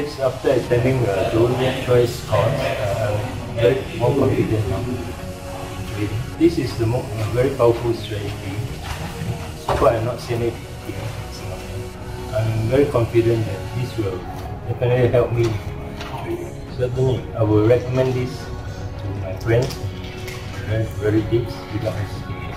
Yes, after attending the dual choice course, I'm very more confident now in trading. This is the very powerful strategy. So far, I've not seen it here in Singapore. I'm very confident that this will definitely help me in trading. Certainly, I will recommend this to my friends, relatives, without hesitation.